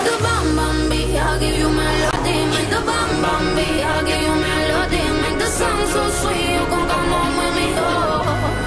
Make the bam bam beat, I'll give you melody. Make the bam bam beat, I'll give you melody. Make the song so sweet, you can come home with me. Oh.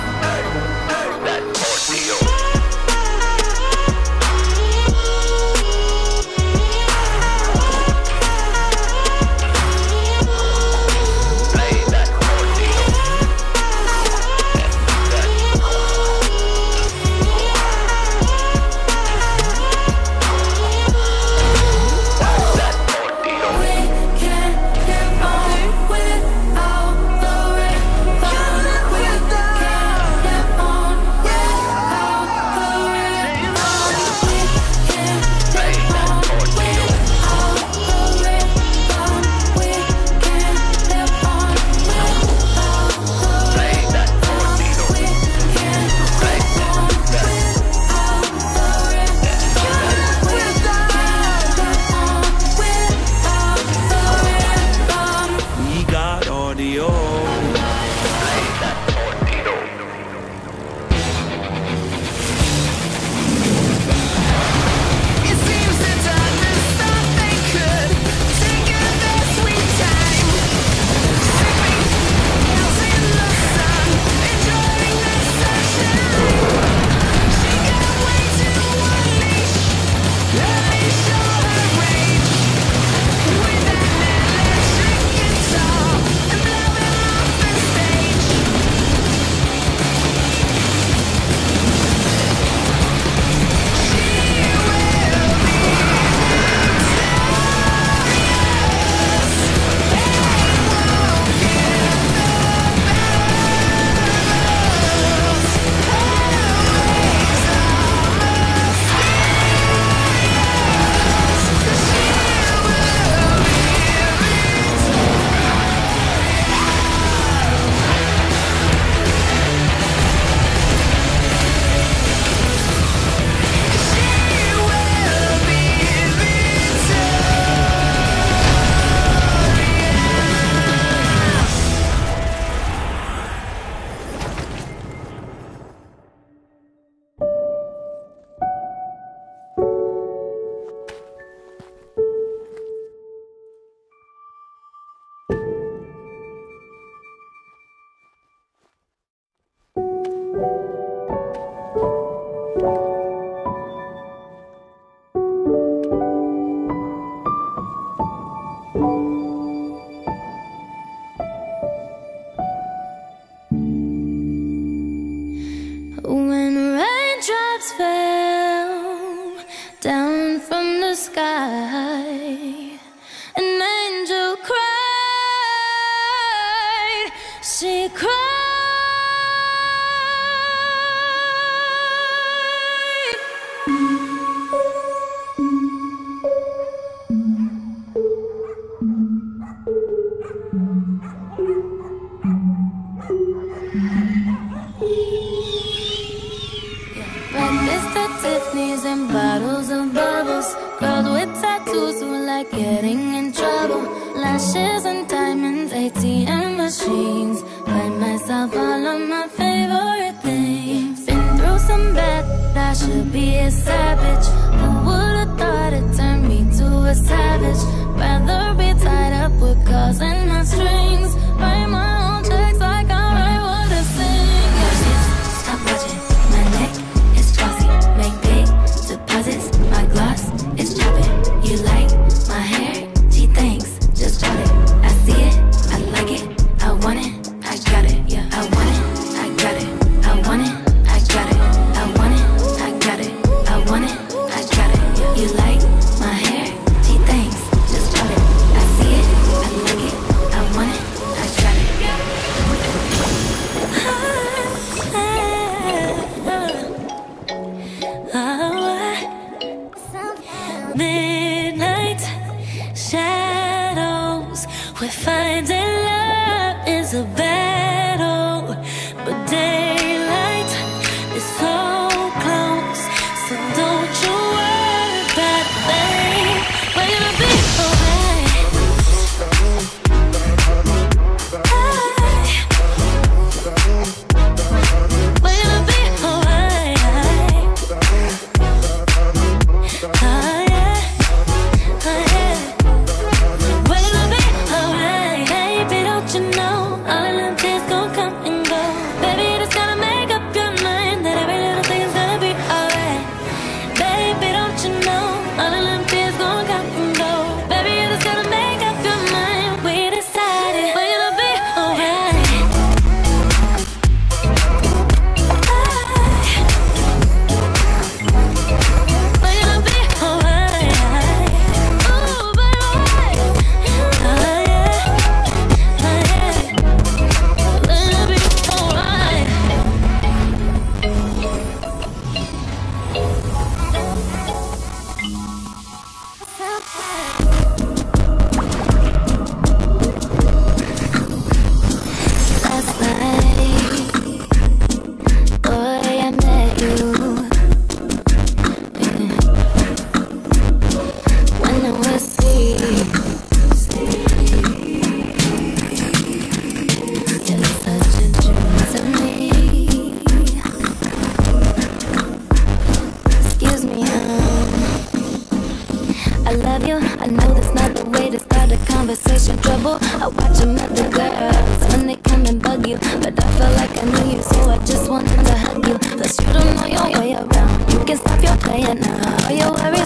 When raindrops fell down from the sky, an angel cried, she cried. Breakfast at Tiffany's and bottles of bubbles. Girls with tattoos who like getting in trouble. Lashes and diamonds, ATM machines. Buy myself all of my favorite things. Been through some bad, I should be a savage. Who would've thought it turned me to a savage? Rather be tied up with calls and my strings. Write my own checks like I write what I sing. Stop watching my neck. Make big deposits, my gloss is popping. You like my hair? She thinks, just bought it. I see it, I like it, I want it, I got it. Yeah, I want it, I got it, I want it, I got it, I want it, I got it, I want it, I got it. Yeah. You like my hair? She thinks, just bought it. I see it, I like it, I want it, I got it. Midnight shadows, we're finding love is a battle, but daylight is so close. So don't you worry about a thing. We're gonna be alright. We're gonna be alright. Oh yeah. you know all of them fears gon' come and go. Baby, you just gotta make up your mind. We decided we're gonna be alright. We're gonna be alright. Ooh, baby, oh yeah, oh yeah. We're gonna be alright. Last night, boy, I met you. When I was asleep, you're such a dream to me. Excuse me, I love you. I know that's not the way to start a conversation. Trouble. I watch them other girls when they come and bug you, but I felt like I knew you, so I just wanted to hug you. Plus you don't know your way around. You can stop your playing now. All you worry